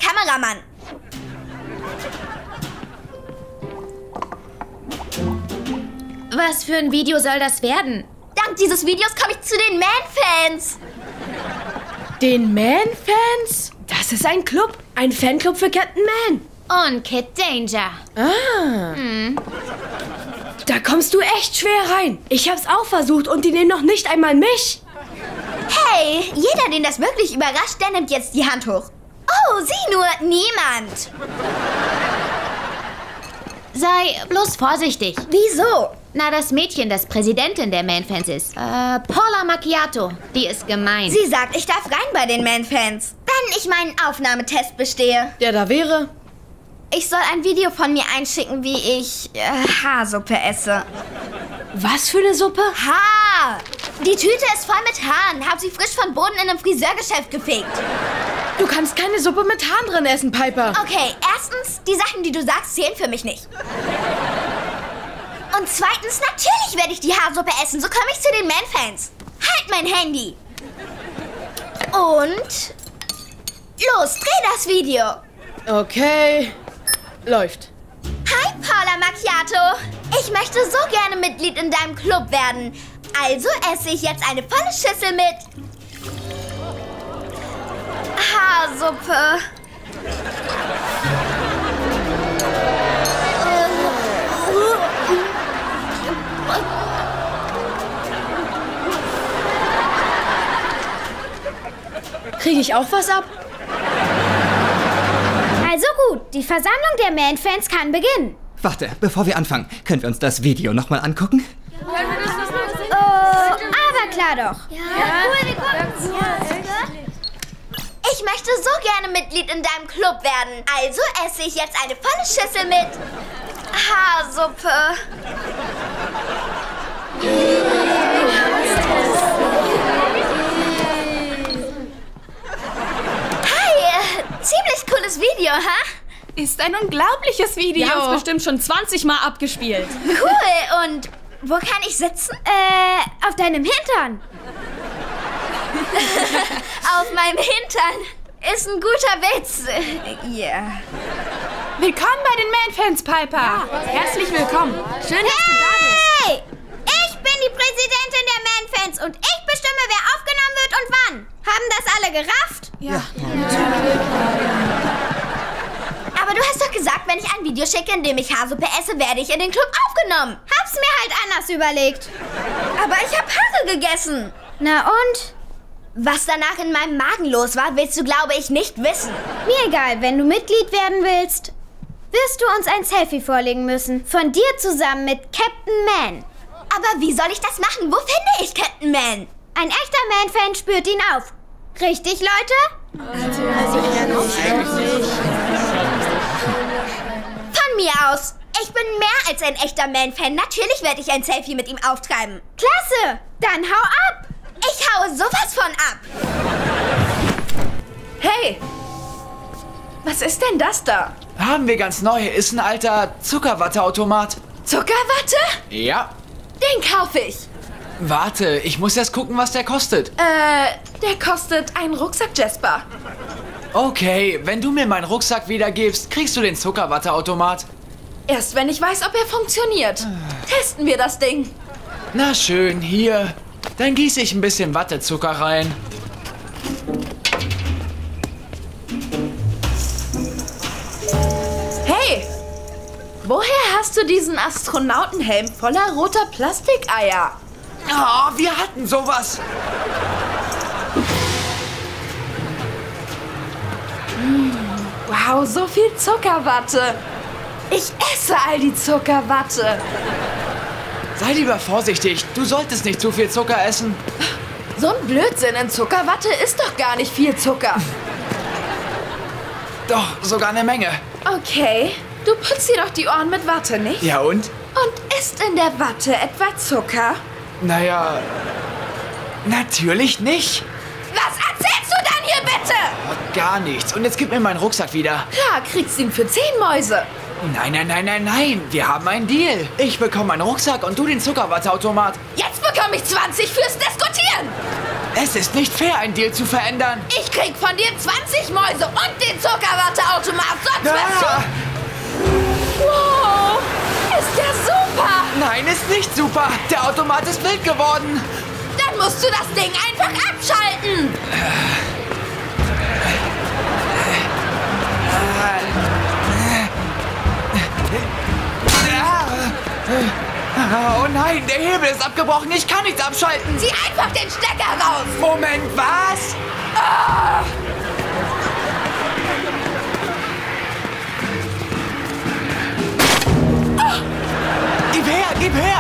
Kameramann. Was für ein Video soll das werden? Dank dieses Videos komme ich zu den Man-Fans. Den Man-Fans? Das ist ein Club. Ein Fanclub für Captain Man. Und Kid Danger. Da kommst du echt schwer rein. Ich hab's auch versucht und die nehmen noch nicht einmal mich. Hey, jeder, den das wirklich überrascht, der nimmt jetzt die Hand hoch. Oh, sieh nur, niemand. Sei bloß vorsichtig. Wieso? Na, das Mädchen, das Präsidentin der Man-Fans ist. Paula Macchiato. Die ist gemein. Sie sagt, ich darf rein bei den Man-Fans, wenn ich meinen Aufnahmetest bestehe. Der da wäre. Ich soll ein Video von mir einschicken, wie ich Haarsuppe esse. Was für eine Suppe? Haar! Die Tüte ist voll mit Haaren. Hab sie frisch von Boden in einem Friseurgeschäft gefegt. Du kannst keine Suppe mit Haaren drin essen, Piper. Okay, erstens, die Sachen, die du sagst, zählen für mich nicht. Und zweitens, natürlich werde ich die Haarsuppe essen. So komme ich zu den Man-Fans. Halt mein Handy. Und los, dreh das Video. Okay, läuft. Hi, Paula Macchiato. Ich möchte so gerne Mitglied in deinem Club werden. Also esse ich jetzt eine volle Schüssel mit Haarsuppe. Kriege ich auch was ab? Also gut, die Versammlung der Man-Fans kann beginnen. Warte, bevor wir anfangen, können wir uns das Video nochmal angucken? Aber klar doch. Ich möchte so gerne Mitglied in deinem Club werden. Also esse ich jetzt eine volle Schüssel mit Haarsuppe. Hi, ziemlich cooles Video, ha? Ist ein unglaubliches Video. Wir haben es bestimmt schon 20 Mal abgespielt. Cool, und wo kann ich sitzen? Auf deinem Hintern. Auf meinem Hintern. Ist ein guter Witz. Ja. Willkommen bei den Man-Fans, Piper. Herzlich willkommen. Schön, dass du da bist. Hey, ich bin die Präsidentin der Man-Fans und ich bestimme, wer aufgenommen wird und wann. Haben das alle gerafft? Ja. Aber du hast doch gesagt, wenn ich ein Video schicke, in dem ich Haarsuppe esse, werde ich in den Club aufgenommen. Hab's mir halt anders überlegt. Aber ich habe Haare gegessen. Na und? Was danach in meinem Magen los war, willst du, glaube ich, nicht wissen. Mir egal, wenn du Mitglied werden willst, wirst du uns ein Selfie vorlegen müssen. Von dir zusammen mit Captain Man. Aber wie soll ich das machen? Wo finde ich Captain Man? Ein echter Man-Fan spürt ihn auf. Richtig, Leute? Von mir aus. Ich bin mehr als ein echter Man-Fan. Natürlich werde ich ein Selfie mit ihm auftreiben. Klasse! Dann hau ab! Ich haue sowas von ab. Hey, was ist denn das da? Haben wir ganz neu. Ist ein alter Zuckerwatteautomat. Zuckerwatte? Ja. Den kaufe ich. Warte, ich muss erst gucken, was der kostet. Der kostet einen Rucksack, Jasper. Okay, wenn du mir meinen Rucksack wiedergibst, kriegst du den Zuckerwatteautomat. Erst wenn ich weiß, ob er funktioniert. Testen wir das Ding. Na schön, hier. Dann gieße ich ein bisschen Wattezucker rein. Hey, woher hast du diesen Astronautenhelm voller roter Plastikeier? Oh, wir hatten sowas. Wow, so viel Zuckerwatte. Ich esse all die Zuckerwatte. Sei lieber vorsichtig. Du solltest nicht zu viel Zucker essen. So ein Blödsinn, in Zuckerwatte ist doch gar nicht viel Zucker. Doch, sogar eine Menge. Okay, du putzt dir doch die Ohren mit Watte, nicht? Ja und? Und ist in der Watte etwa Zucker? Naja, natürlich nicht. Was erzählst du dann hier bitte? Gar nichts. Und jetzt gib mir meinen Rucksack wieder. Klar, kriegst ihn für 10 Mäuse. Nein. Wir haben einen Deal. Ich bekomme meinen Rucksack und du den Zuckerwatteautomat. Jetzt bekomme ich 20 fürs Diskutieren. Es ist nicht fair, einen Deal zu verändern. Ich krieg von dir 20 Mäuse und den Zuckerwatteautomat, sonst wirst du... Wow, ist der super! Nein, ist nicht super. Der Automat ist wild geworden. Dann musst du das Ding einfach abschalten. Oh nein, der Hebel ist abgebrochen. Ich kann nichts abschalten. Zieh einfach den Stecker raus. Moment, was? Gib her, gib her.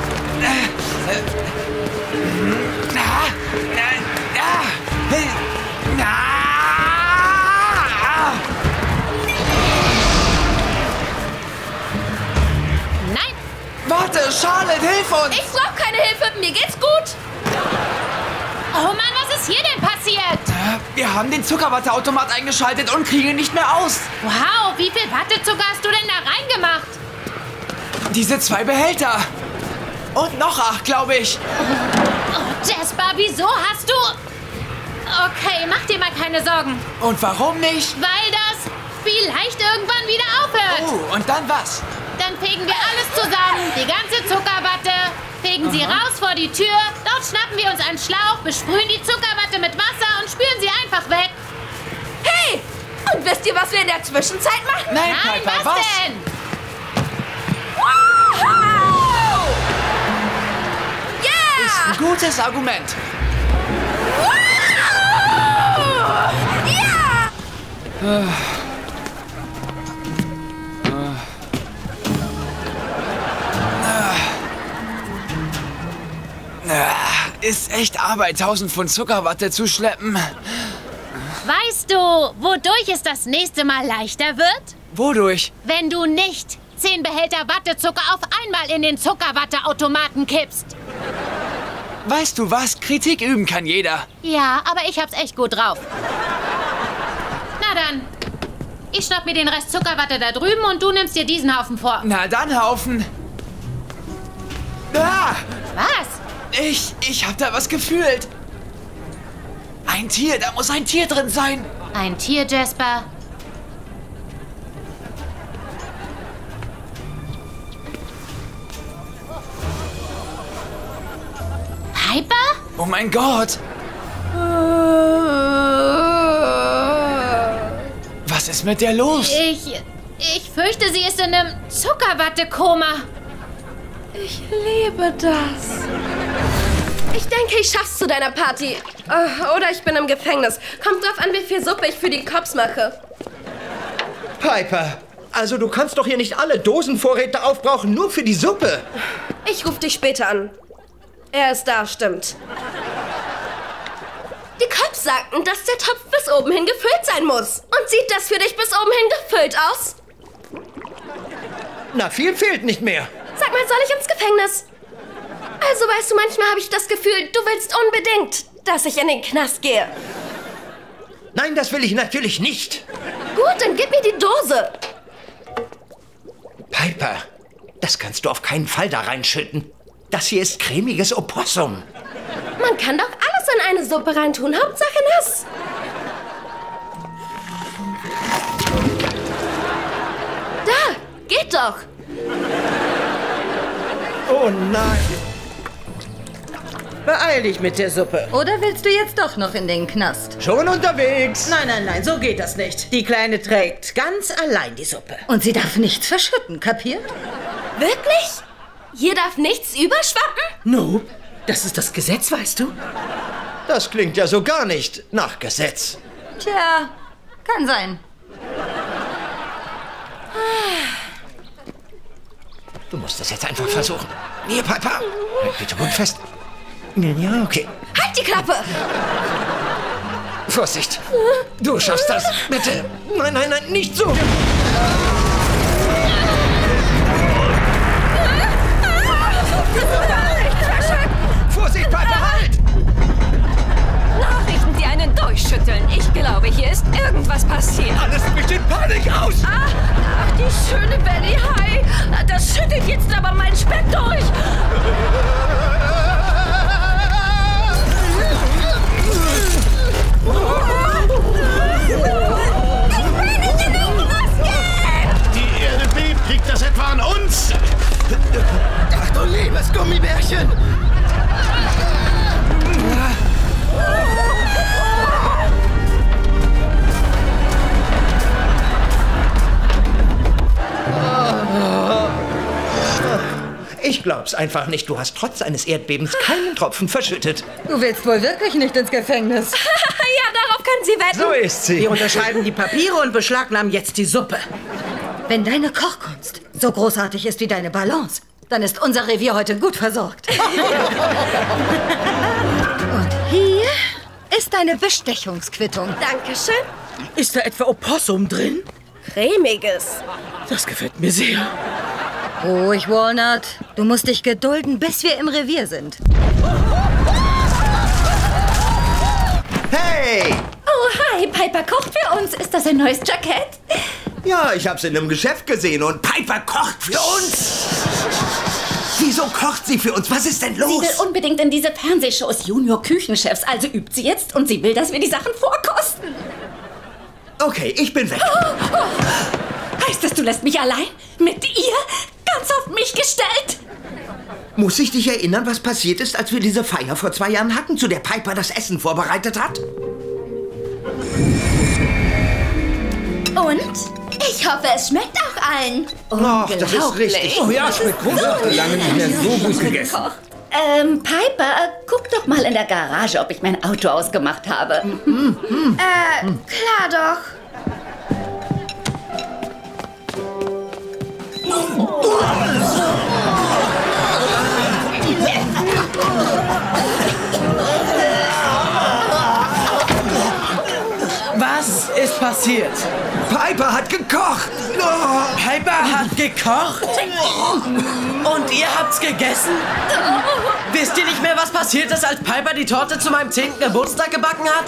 Nein! Warte, Charlotte, hilf uns! Ich brauch keine Hilfe, mir geht's gut. Oh Mann, was ist hier denn passiert? Wir haben den Zuckerwatteautomat eingeschaltet und kriegen ihn nicht mehr aus. Wow, wie viel Wattezucker hast du denn da reingemacht? Diese 2 Behälter. Und noch 8, glaube ich. Oh, Jasper, wieso hast du... Okay, mach dir mal keine Sorgen. Und warum nicht? Weil das vielleicht irgendwann wieder aufhört. Oh, und dann was? Dann fegen wir alles zusammen, die ganze Zuckerwatte, fegen sie raus vor die Tür, dort schnappen wir uns einen Schlauch, besprühen die Zuckerwatte mit Wasser und spülen sie einfach weg. Hey, und wisst ihr, was wir in der Zwischenzeit machen? Nein, Nein, Piper, was denn? Wow! Yeah! Ist ein gutes Argument. Wow! Ja! Ist echt Arbeit, 1000 Pfund Zuckerwatte zu schleppen. Weißt du, wodurch es das nächste Mal leichter wird? Wodurch? Wenn du nicht 10 Behälter Wattezucker auf einmal in den Zuckerwatteautomaten kippst. Weißt du was? Kritik üben kann jeder. Ja, aber ich hab's echt gut drauf. Na dann, ich schnapp mir den Rest Zuckerwatte da drüben und du nimmst dir diesen Haufen vor. Na dann, Haufen. Ah! Was? Ich hab da was gefühlt. Ein Tier, da muss ein Tier drin sein. Ein Tier, Jasper. Piper? Oh mein Gott. Was ist mit der los? Ich fürchte, sie ist in einem Zuckerwattekoma. Ich liebe das. Ich denke, ich schaff's zu deiner Party. Oder ich bin im Gefängnis. Kommt drauf an, wie viel Suppe ich für die Cops mache. Piper, also du kannst doch hier nicht alle Dosenvorräte aufbrauchen, nur für die Suppe. Ich rufe dich später an. Er ist da, stimmt. Die Cops sagten, dass der Topf bis oben hin gefüllt sein muss. Und sieht das für dich bis oben hin gefüllt aus? Na, viel fehlt nicht mehr. Sag mal, soll ich ins Gefängnis? Also, weißt du, manchmal habe ich das Gefühl, du willst unbedingt, dass ich in den Knast gehe. Nein, das will ich natürlich nicht. Gut, dann gib mir die Dose. Piper, das kannst du auf keinen Fall da reinschütten. Das hier ist cremiges Opossum. Man kann doch alles in eine Suppe reintun, Hauptsache nass. Da, geht doch. Oh nein. Beeil dich mit der Suppe. Oder willst du jetzt doch noch in den Knast? Schon unterwegs. Nein, nein, nein, so geht das nicht. Die Kleine trägt ganz allein die Suppe. Und sie darf nichts verschütten, kapiert? Wirklich? Hier darf nichts überschwappen? No, das ist das Gesetz, weißt du? Das klingt ja so gar nicht nach Gesetz. Tja, kann sein. Du musst das jetzt einfach versuchen. Hier, Piper. Halt bitte gut fest. Ja, okay. Halt die Klappe! Vorsicht. Du schaffst das. Bitte. Nein, nein, nein, nicht so. Vorsicht, Piper, halt! Nachrichten, die einen durchschütteln. Ich glaube, hier ist irgendwas passiert. Alles bricht in Panik aus! Ach, die schöne Valley High. Das schüttelt jetzt aber mein Speck durch. glaub's einfach nicht. Du hast trotz eines Erdbebens keinen Tropfen verschüttet. Du willst wohl wirklich nicht ins Gefängnis. Ja, darauf können Sie wetten. So ist sie. Wir unterschreiben die Papiere und beschlagnahmen jetzt die Suppe. Wenn deine Kochkunst so großartig ist wie deine Balance, dann ist unser Revier heute gut versorgt. Und hier ist deine Bestechungsquittung. Dankeschön. Ist da etwa Opossum drin? Cremiges. Das gefällt mir sehr. Ruhig, Walnut. Du musst dich gedulden, bis wir im Revier sind. Hey! Oh, hi, Piper kocht für uns. Ist das ein neues Jackett? Ja, ich hab's in einem Geschäft gesehen und Piper kocht für uns. Wieso kocht sie für uns? Was ist denn los? Sie will unbedingt in diese Fernsehshows Junior Küchenchefs. Also übt sie jetzt und sie will, dass wir die Sachen vorkosten. Okay, ich bin weg. Heißt das, du lässt mich allein? Mit ihr? Ganz auf mich gestellt? Muss ich dich erinnern, was passiert ist, als wir diese Feier vor 2 Jahren hatten, zu der Piper das Essen vorbereitet hat? Und? Ich hoffe, es schmeckt auch allen. Ach, das ist richtig. Oh ja, schmeckt großartig. Lange nicht mehr so gut gegessen. Piper, guck doch mal in der Garage, ob ich mein Auto ausgemacht habe. Klar doch. Was ist passiert? Piper hat gekocht. Oh. Piper hat gekocht? Und ihr habt's gegessen? Wisst ihr nicht mehr, was passiert ist, als Piper die Torte zu meinem 10. Geburtstag gebacken hat?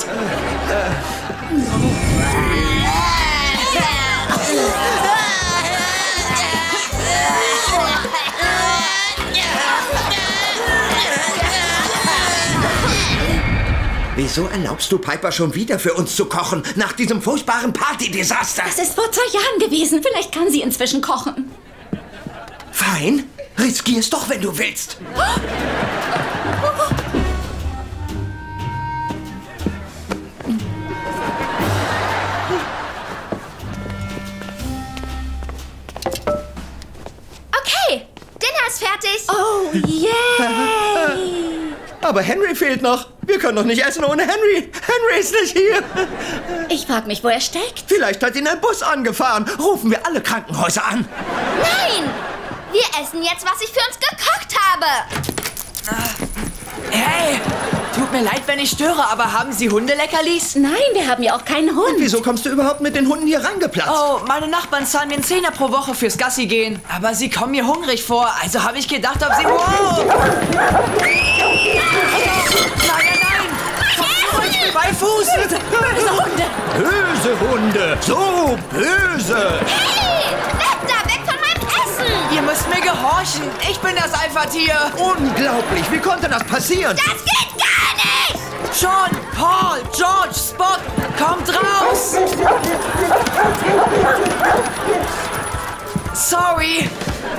Wieso erlaubst du Piper schon wieder für uns zu kochen, nach diesem furchtbaren Party-Desaster? Das ist vor 2 Jahren gewesen. Vielleicht kann sie inzwischen kochen. Fein, riskier's doch, wenn du willst. Okay, Dinner ist fertig. Oh, yay! Aber Henry fehlt noch. Wir können doch nicht essen ohne Henry. Henry ist nicht hier. Ich frag mich, wo er steckt. Vielleicht hat ihn ein Bus angefahren. Rufen wir alle Krankenhäuser an. Nein! Wir essen jetzt, was ich für uns gekocht habe. Hey, tut mir leid, wenn ich störe, aber haben Sie Hundeleckerlis? Nein, wir haben ja auch keinen Hund. Und wieso kommst du überhaupt mit den Hunden hier reingeplatzt? Oh, meine Nachbarn zahlen mir einen 10er pro Woche fürs Gassi gehen. Aber sie kommen mir hungrig vor, also habe ich gedacht, ob sie... Wow! Nein! Ich bei Fuß! Böse Hunde! Böse Hunde! So böse! Hey! Weg von meinem Essen! Ihr müsst mir gehorchen. Ich bin das Alpha-Tier. Unglaublich! Wie konnte das passieren? Das geht gar nicht! Sean, Paul, George, Spot, kommt raus! Sorry!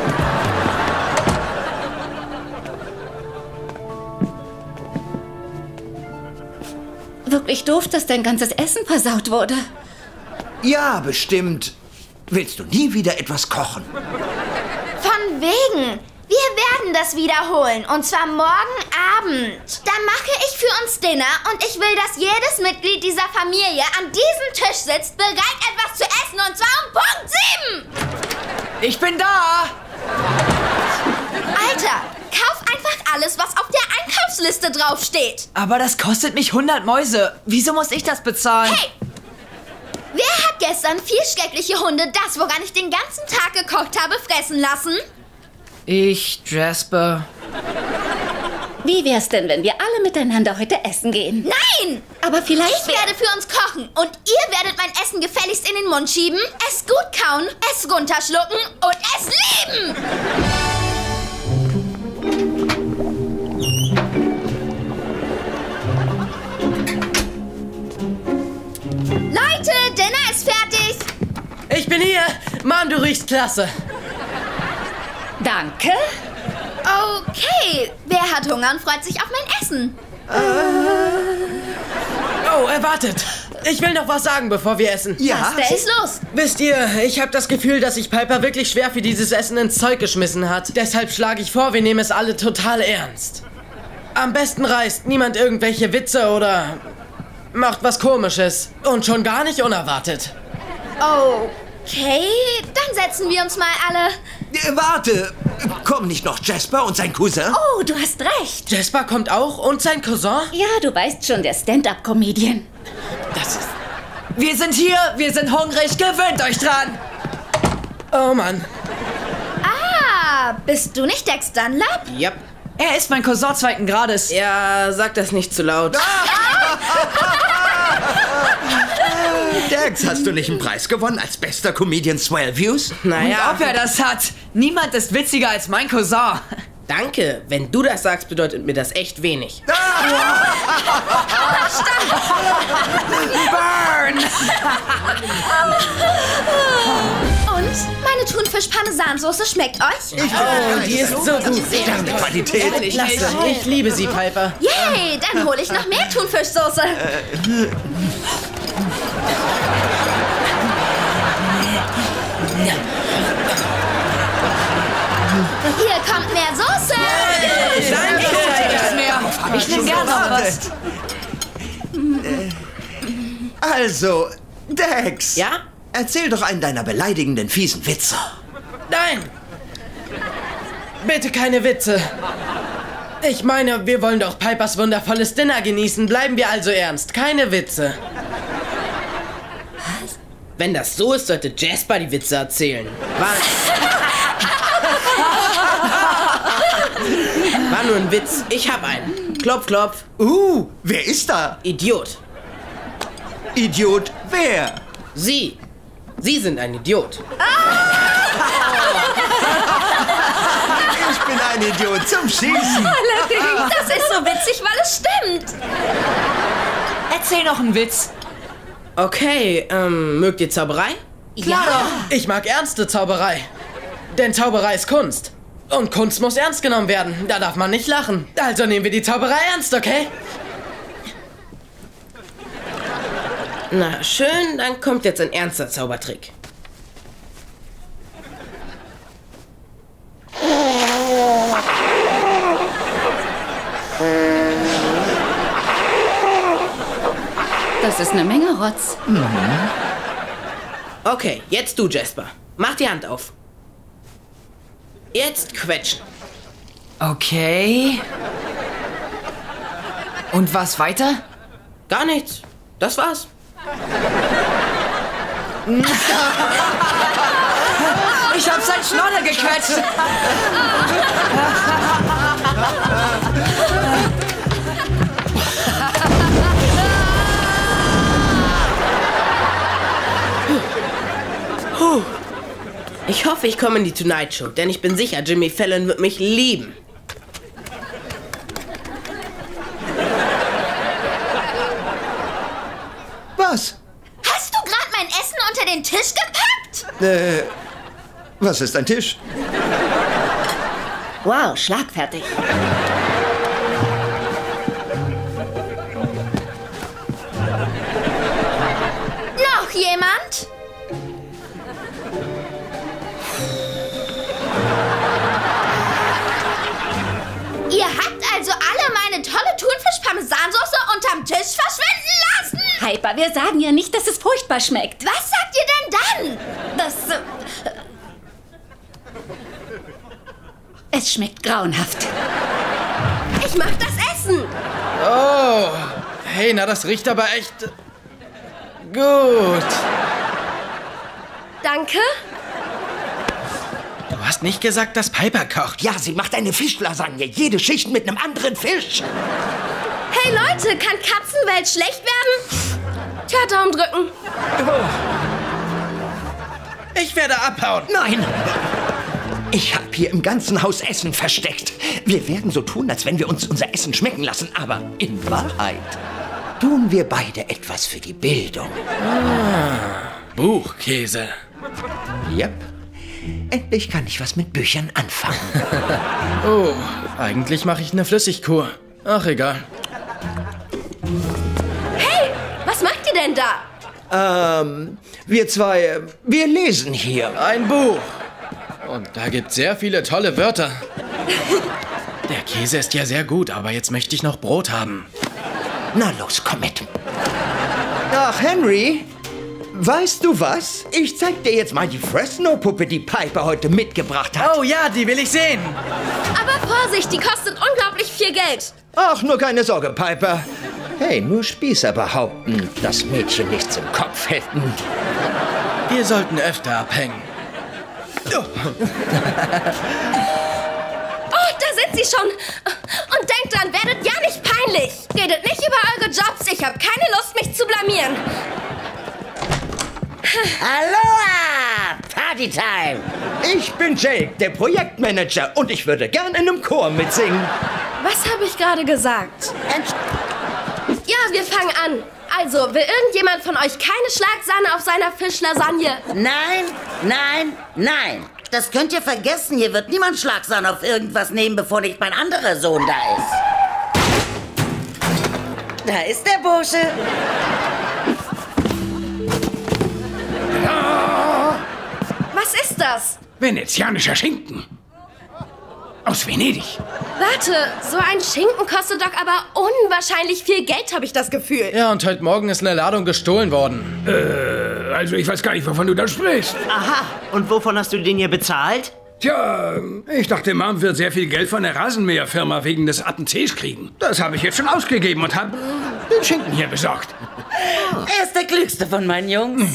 Wirklich doof, dass dein ganzes Essen versaut wurde. Ja, bestimmt. Willst du nie wieder etwas kochen? Von wegen. Wir werden das wiederholen. Und zwar morgen Abend. Dann mache ich für uns Dinner und ich will, dass jedes Mitglied dieser Familie an diesem Tisch sitzt, bereit etwas zu essen. Und zwar um Punkt 7. Ich bin da! Alter, kauf einfach alles, was auf der Einkaufsliste draufsteht. Aber das kostet mich 100 Mäuse. Wieso muss ich das bezahlen? Hey! Wer hat gestern 4 schreckliche Hunde das, woran ich den ganzen Tag gekocht habe, fressen lassen? Ich, Jasper. Wie wär's denn, wenn wir alle miteinander heute essen gehen? Nein! Aber vielleicht... Ich werde für uns kochen und ihr werdet mein Essen gefälligst in den Mund schieben, es gut kauen, es runterschlucken und es lieben! Leute, Dinner ist fertig! Ich bin hier! Mann, du riechst klasse! Danke. Okay, wer hat Hunger und freut sich auf mein Essen? Oh, wartet. Ich will noch was sagen, bevor wir essen. Ja? Was ist los? Wisst ihr, ich habe das Gefühl, dass sich Piper wirklich schwer für dieses Essen ins Zeug geschmissen hat. Deshalb schlage ich vor, wir nehmen es alle total ernst. Am besten reißt niemand irgendwelche Witze oder macht was Komisches. Und schon gar nicht unerwartet. Okay, dann setzen wir uns mal alle. Warte, kommen nicht noch Jasper und sein Cousin? Oh, du hast recht. Jasper kommt auch und sein Cousin? Ja, du weißt schon, der Stand-up-Comedian. Das ist... Wir sind hier, wir sind hungrig, gewöhnt euch dran. Oh Mann. Ah, bist du nicht Dex Dunlap? Yep. Er ist mein Cousin zweiten Grades. Ja, sag das nicht zu laut. Dex, hast du nicht einen Preis gewonnen als bester Comedian Swell Views? Naja. Und ob er das hat? Niemand ist witziger als mein Cousin. Danke. Wenn du das sagst, bedeutet mir das echt wenig. Burn! Und? Meine Thunfisch-Parmesansoße schmeckt euch? Oh, die ist so gut. Qualität. Klasse. Ich liebe sie, Piper. Yay, dann hole ich noch mehr Thunfischsoße. Hier kommt mehr Soße. Danke. Ich nehme gerne noch was. Also, Dex. Ja? Erzähl doch einen deiner beleidigenden, fiesen Witze. Nein. Bitte keine Witze. Ich meine, wir wollen doch Pipers wundervolles Dinner genießen. Bleiben wir also ernst. Keine Witze. Was? Wenn das so ist, sollte Jasper die Witze erzählen. War nur ein Witz. Ich hab einen. Klopf, klopf. Wer ist da? Idiot. Idiot, wer? Sie. Sie sind ein Idiot. Ich bin ein Idiot zum Schießen. Allerdings, das ist so witzig, weil es stimmt. Erzähl noch einen Witz. Okay, mögt ihr Zauberei? Klar doch. Ich mag ernste Zauberei. Denn Zauberei ist Kunst. Und Kunst muss ernst genommen werden. Da darf man nicht lachen. Also nehmen wir die Zauberei ernst, okay? Na schön, dann kommt jetzt ein ernster Zaubertrick. Das ist eine Menge Rotz. Okay, jetzt du, Jasper. Mach die Hand auf. Jetzt quetschen. Okay. Und was weiter? Gar nichts. Das war's. Ich hab sein Schnoller gequetscht. Ich hoffe, ich komme in die Tonight Show, denn ich bin sicher, Jimmy Fallon wird mich lieben. Was? Hast du gerade mein Essen unter den Tisch gepackt? Was ist ein Tisch? Wow, schlagfertig. Noch jemand? Ihr habt also alle meine tolle Thunfisch-Parmesansoße unterm Tisch verschwinden lassen? Piper, wir sagen ja nicht, dass es furchtbar schmeckt. Was sagt ihr denn dann? Das... Es schmeckt grauenhaft. Ich mach das Essen. Oh, hey, na das riecht aber echt gut. Danke. Du hast nicht gesagt, dass Piper kocht. Ja, sie macht eine Fischlasagne. Jede Schicht mit einem anderen Fisch. Hey Leute, kann Katzenwelt schlecht werden? Tja, Daumen drücken. Ich werde abhauen. Nein! Ich habe hier im ganzen Haus Essen versteckt. Wir werden so tun, als wenn wir uns unser Essen schmecken lassen. Aber in Wahrheit tun wir beide etwas für die Bildung. Buchkäse. Yep. Endlich kann ich was mit Büchern anfangen. Oh, eigentlich mache ich eine Flüssigkur. Ach, egal. Hey, ihr denn da? Wir zwei, wir lesen hier. Ein Buch. Und da gibt's sehr viele tolle Wörter. Der Käse ist ja sehr gut, aber jetzt möchte ich noch Brot haben. Na los, komm mit. Ach, Henry, weißt du was? Ich zeig dir jetzt mal die Fresno-Puppe, die Piper heute mitgebracht hat. Oh ja, die will ich sehen. Aber Vorsicht, die kostet unglaublich viel Geld. Ach, nur keine Sorge, Piper. Hey, nur Spießer behaupten, dass Mädchen nichts im Kopf hätten. Wir sollten öfter abhängen. Oh, da sind sie schon. Und denkt dran, werdet ja nicht peinlich. Redet nicht über eure Jobs. Ich habe keine Lust, mich zu blamieren. Aloha! Partytime! Ich bin Jake, der Projektmanager, und ich würde gern in einem Chor mitsingen. Was habe ich gerade gesagt? Ja, wir fangen an. Also, will irgendjemand von euch keine Schlagsahne auf seiner Fischlasagne? Nein, nein, nein. Das könnt ihr vergessen. Hier wird niemand Schlagsahne auf irgendwas nehmen, bevor nicht mein anderer Sohn da ist. Da ist der Bursche. Was ist das? Venezianischer Schinken. Aus Venedig. Warte, so ein Schinken kostet doch aber unwahrscheinlich viel Geld, habe ich das Gefühl. Ja, und heute Morgen ist eine Ladung gestohlen worden. Also ich weiß gar nicht, wovon du da sprichst. Aha, und wovon hast du den hier bezahlt? Tja, ich dachte, Mom wird sehr viel Geld von der Rasenmäherfirma wegen des Attentäts kriegen. Das habe ich jetzt schon ausgegeben und habe den Schinken hier besorgt. Er ist der klügste von meinen Jungs.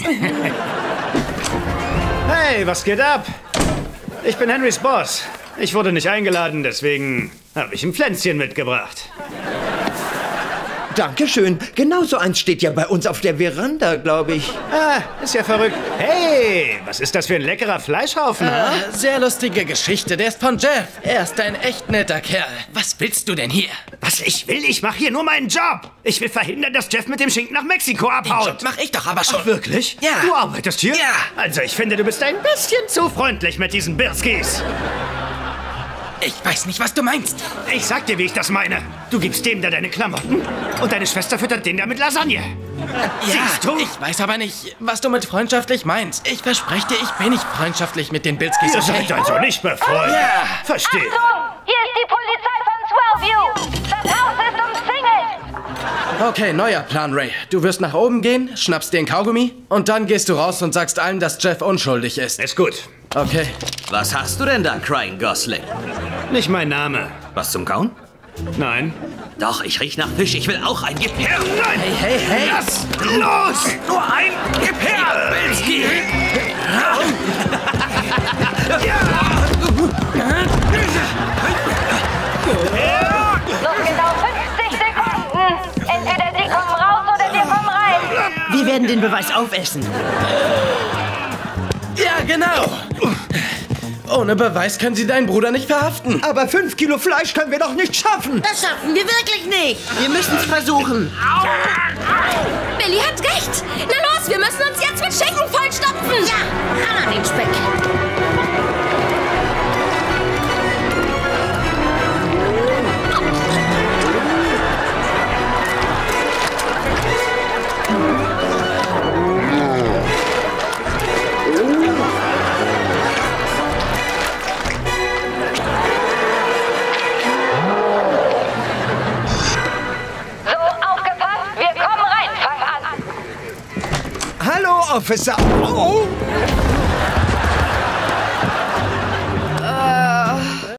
Hey, was geht ab? Ich bin Henrys Boss. Ich wurde nicht eingeladen, deswegen habe ich ein Pflänzchen mitgebracht. Dankeschön. Genau so eins steht ja bei uns auf der Veranda, glaube ich. Ah, ist ja verrückt. Hey, was ist das für ein leckerer Fleischhaufen, ha? Sehr lustige Geschichte. Der ist von Jeff. Er ist ein echt netter Kerl. Was willst du denn hier? Was ich will? Ich mache hier nur meinen Job. Ich will verhindern, dass Jeff mit dem Schinken nach Mexiko abhaut. Den Job mach ich doch aber schon. Ach, wirklich? Ja. Du arbeitest hier? Ja. Also, ich finde, du bist ein bisschen zu freundlich mit diesen Birskis. Ich weiß nicht, was du meinst. Ich sag dir, wie ich das meine. Du gibst dem da deine Klamotten und deine Schwester füttert den da mit Lasagne. Siehst du? Ich weiß aber nicht, was du mit freundschaftlich meinst. Ich verspreche dir, ich bin nicht freundschaftlich mit den Bilskis. Ihr seid also nicht befreundet. Ja. Verstehe. Achtung! Hier ist die Polizei von Swellview. Das Haus ist umzingelt. Okay, neuer Plan, Ray. Du wirst nach oben gehen, schnappst dir einen Kaugummi und dann gehst du raus und sagst allen, dass Jeff unschuldig ist. Ist gut. Okay. Was hast du denn da, Crying Gosling? Nicht mein Name. Was zum Kauen? Nein. Doch, ich riech nach Fisch. Ich will auch ein Gib her. Nein! Hey, hey, hey! Lass los! Nur ein Gib her! Bilski! Noch genau 50 Sekunden. Entweder sie kommen raus oder wir kommen rein. Wir werden den Beweis aufessen. Ja, genau. Ohne Beweis können sie deinen Bruder nicht verhaften. Aber 5 Kilo Fleisch können wir doch nicht schaffen. Das schaffen wir wirklich nicht. Wir müssen es versuchen. Billy hat recht. Na los, wir müssen uns jetzt mit Schinken vollstopfen. Ja, ran an den Speck. Hallo, Officer. Oh.